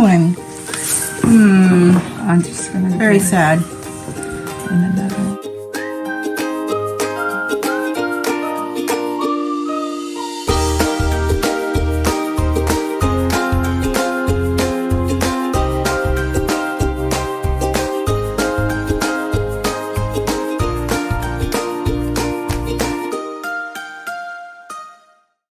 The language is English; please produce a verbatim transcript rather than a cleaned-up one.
one. Hmm. I'm just gonna Very sad. And another one.